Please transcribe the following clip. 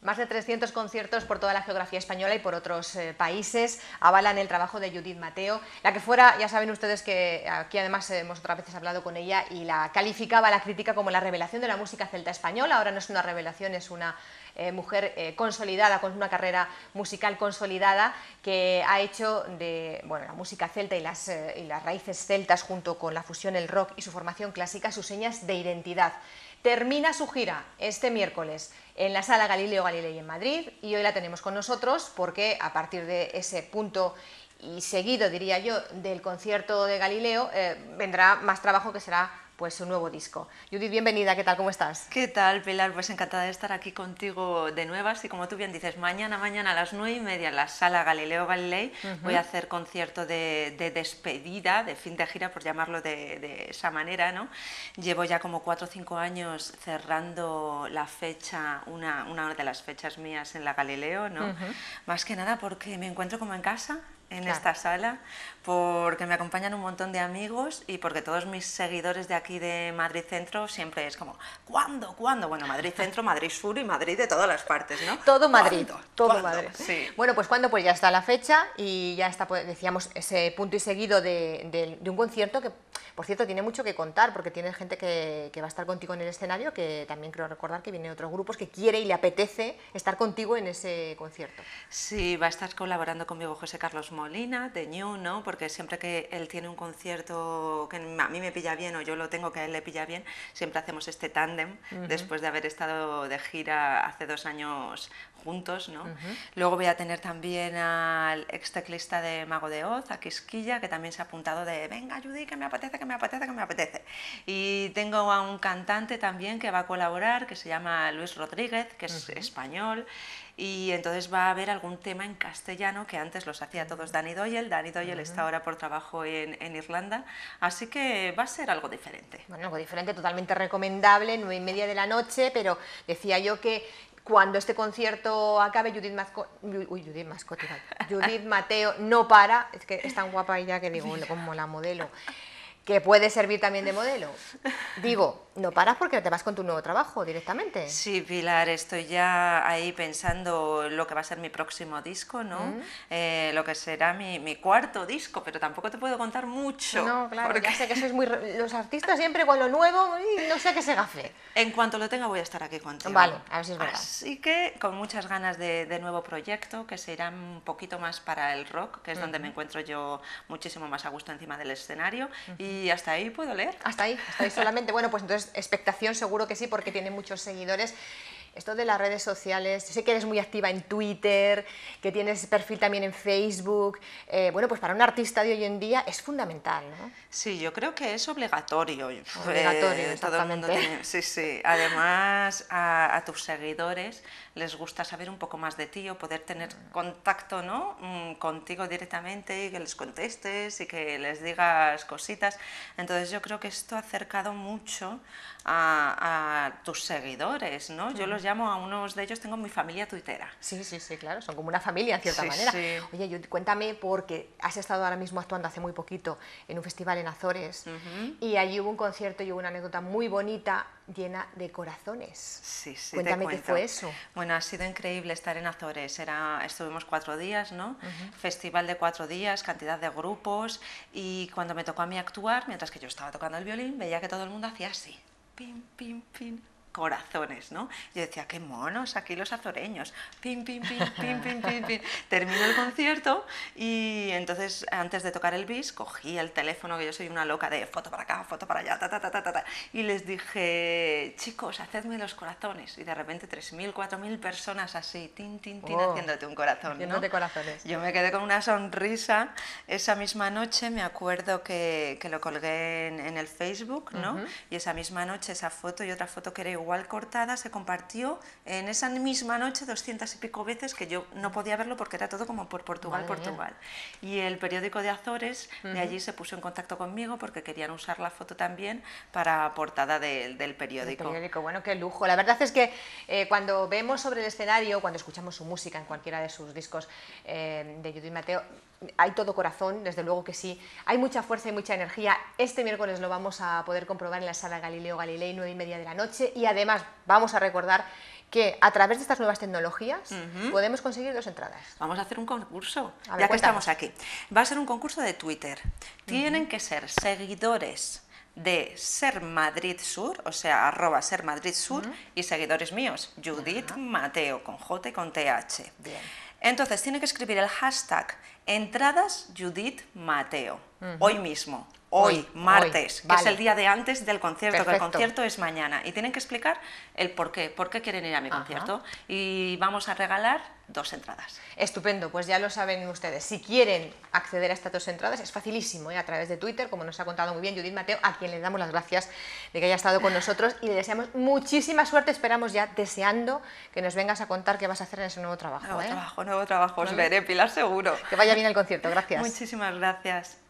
Más de 300 conciertos por toda la geografía española y por otros países avalan el trabajo de Judith Mateo, la que fuera, ya saben ustedes que aquí además hemos otras veces hablado con ella y la calificaba la crítica como la revelación de la música celta española. Ahora no es una revelación, es una mujer consolidada, con una carrera musical consolidada, que ha hecho de la música celta y las raíces celtas, junto con la fusión, el rock y su formación clásica, sus señas de identidad. Termina su gira este miércoles en la Sala Galileo Galilei en Madrid y hoy la tenemos con nosotros porque a partir de ese punto y seguido, diría yo, del concierto de Galileo, vendrá más trabajo que será pues su nuevo disco. Judith, bienvenida, ¿qué tal? ¿Cómo estás? ¿Qué tal, Pilar? Pues encantada de estar aquí contigo de nuevas y como tú bien dices, mañana a las 9:30 en la Sala Galileo Galilei voy a hacer concierto de despedida, de fin de gira, por llamarlo de esa manera, ¿no? Llevo ya como 4 o 5 años cerrando la fecha, una de las fechas mías en la Galileo, ¿no? Más que nada porque me encuentro como en casa, en esta sala, porque me acompañan un montón de amigos y porque todos mis seguidores de aquí de Madrid Centro siempre es como, ¿cuándo? Bueno, Madrid Centro, Madrid Sur y Madrid de todas las partes, ¿no? Todo Madrid, todo ¿Cuándo? Madrid. Sí. Bueno, pues ¿cuándo? Pues ya está la fecha y ya está, pues, decíamos, ese punto y seguido de un concierto que, por cierto, tiene mucho que contar, porque tiene gente que va a estar contigo en el escenario, que también creo recordar que viene de otros grupos, que quiere y le apetece estar contigo en ese concierto. Sí, va a estar colaborando conmigo José Carlos Molina, de Ñu, ¿no? Porque siempre que él tiene un concierto que a mí me pilla bien o yo lo tengo que a él le pilla bien, siempre hacemos este tándem, después de haber estado de gira hace 2 años juntos, ¿no? Luego voy a tener también al ex teclista de Mago de Oz, a Quisquilla, que también se ha apuntado de venga, Judy, que me apetece. Y tengo a un cantante también que va a colaborar, que se llama Luis Rodríguez, que es español, y entonces va a haber algún tema en castellano que antes los hacía todos Dani Doyle. Dani Doyle está ahora por trabajo en Irlanda, así que va a ser algo diferente. Bueno, algo diferente, totalmente recomendable, 9:30 de la noche, pero decía yo que cuando este concierto acabe, Judith Mateo no para, es que es tan guapa ella que digo, como la modelo, que puede servir también de modelo. Digo, no paras porque te vas con tu nuevo trabajo directamente. Sí, Pilar, estoy ya ahí pensando lo que va a ser mi próximo disco, ¿no? Lo que será mi cuarto disco, pero tampoco te puedo contar mucho. No, claro, porque ya sé que sois muy... Los artistas siempre con lo nuevo, no sé qué se gafe. en cuanto lo tenga voy a estar aquí contigo. Vale, a ver si es verdad. Así que con muchas ganas de nuevo proyecto, que se irá un poquito más para el rock, que es donde me encuentro yo muchísimo más a gusto encima del escenario, y hasta ahí puedo leer. Hasta ahí solamente. Bueno, pues entonces expectación seguro que sí, porque tiene muchos seguidores. Esto de las redes sociales, sé que eres muy activa en Twitter, que tienes perfil también en Facebook. Bueno, pues para un artista de hoy en día es fundamental, ¿no? Sí, yo creo que es obligatorio. Obligatorio, todo el mundo tiene, sí. Además, a tus seguidores les gusta saber un poco más de ti o poder tener contacto, ¿no? Contigo directamente y que les contestes y que les digas cositas. Entonces yo creo que esto ha acercado mucho a tus seguidores, ¿no? Yo los llamo a unos de ellos, tengo mi familia tuitera. Sí, claro, son como una familia en cierta manera. Sí. Oye, cuéntame, porque has estado ahora mismo actuando hace muy poquito en un festival en Azores y allí hubo un concierto y hubo una anécdota muy bonita, llena de corazones. Sí, cuéntame qué fue eso. Bueno, ha sido increíble estar en Azores. Estuvimos 4 días, ¿no? Festival de 4 días, cantidad de grupos, y cuando me tocó a mí actuar, mientras que yo estaba tocando el violín, veía que todo el mundo hacía así, pim, pim, pim, corazones, ¿no? Yo decía, qué monos aquí los azoreños, pim, pim, pim, pim, pim, pim, pim. Terminó el concierto y entonces antes de tocar el bis cogí el teléfono, que yo soy una loca de foto para acá, foto para allá, y les dije, chicos, hacedme los corazones, y de repente 3.000, 4.000 personas así, tin, haciéndote un corazón, ¿no? Corazones. Yo me quedé con una sonrisa. Esa misma noche me acuerdo que lo colgué en el Facebook, ¿no? Y esa misma noche esa foto y otra foto que era igual cortada se compartió en esa misma noche 200 y pico veces, que yo no podía verlo porque era todo como por Portugal. Y el periódico de Azores de allí se puso en contacto conmigo porque querían usar la foto también para portada del periódico. El periódico, bueno, qué lujo. La verdad es que cuando vemos sobre el escenario, cuando escuchamos su música en cualquiera de sus discos de Judith Mateo, hay todo corazón, desde luego que sí, hay mucha fuerza y mucha energía. Este miércoles lo vamos a poder comprobar en la sala Galileo Galilei, 9:30 de la noche, y además vamos a recordar que a través de estas nuevas tecnologías podemos conseguir 2 entradas. Vamos a hacer un concurso, A ver, ya que cuéntanos. estamos aquí. Va a ser un concurso de Twitter. Tienen que ser seguidores de Ser Madrid Sur, o sea, @Ser Madrid Sur, y seguidores míos, Judith Mateo, con J y con TH. Bien. Entonces, tienen que escribir el hashtag entradas Judith Mateo, hoy mismo. Hoy, martes, que vale. es el día de antes del concierto, que Perfecto. el concierto es mañana. Y tienen que explicar el por qué quieren ir a mi concierto. Y vamos a regalar 2 entradas. Estupendo, pues ya lo saben ustedes. Si quieren acceder a estas 2 entradas, es facilísimo, a través de Twitter, como nos ha contado muy bien Judith Mateo, a quien le damos las gracias de que haya estado con nosotros y le deseamos muchísima suerte. Esperamos ya deseando que nos vengas a contar qué vas a hacer en ese nuevo trabajo. Nuevo trabajo, os veré, Pilar, seguro. Que vaya bien el concierto, gracias. Muchísimas gracias.